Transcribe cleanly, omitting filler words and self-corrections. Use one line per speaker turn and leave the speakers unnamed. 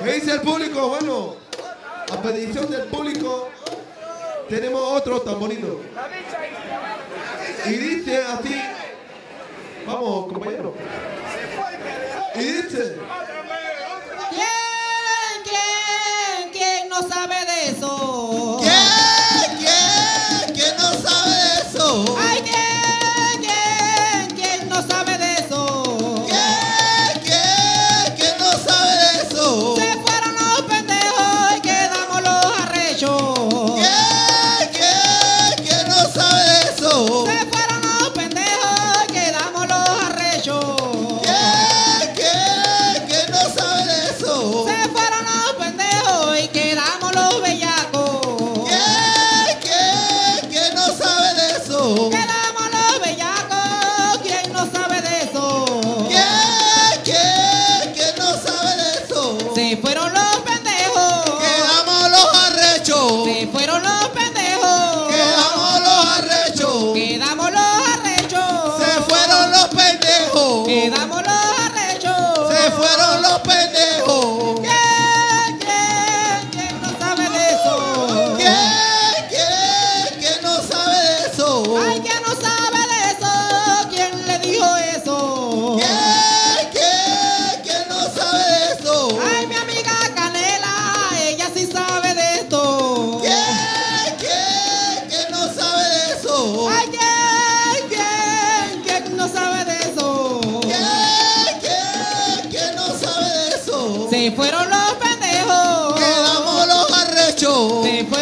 ¿Qué dice el público? Bueno, a petición del público tenemos otro tamborino. Y dice así. Vamos, compañero. Y dice.
¿Quién no sabe de eso?
¿Quién no sabe de eso?
Ay, ¿quién no sabe de eso?
¿Quién no sabe de eso?
Se fueron los pendejos y quedamos los arrechos.
¿Quién no sabe de eso?
Se fueron los pendejos y quedamos los arrechos.
¿Quién no sabe de eso?
Se fueron los pendejos y quedamos los bellacos.
¿Quién no sabe de eso?
Quedamos los bellacos. ¿Quién no sabe de eso?
¿Quién no sabe de eso?
Se fueron los pendejos.
Quedamos los arrechos.
Se fueron los pendejos.
Quedamos los arrechos.
Quedamos los arrechos.
Se fueron los pendejos.
Quedamos los arrechos.
Se fueron los pendejos.
¿Quién no sabe de eso?
¿Quién no sabe de eso?
Ay, ¿quién no sabe de eso? ¿Quién le dijo eso?
¿Quién no sabe de eso?
Ay, mi amiga Canela, ella sí sabe de esto.
¿Quién no sabe de eso?
Ay, ¿quién no sabe de eso?
¿Quién no sabe de eso?
Se fueron los pendejos.
Quedamos los arrechos.
Se fueron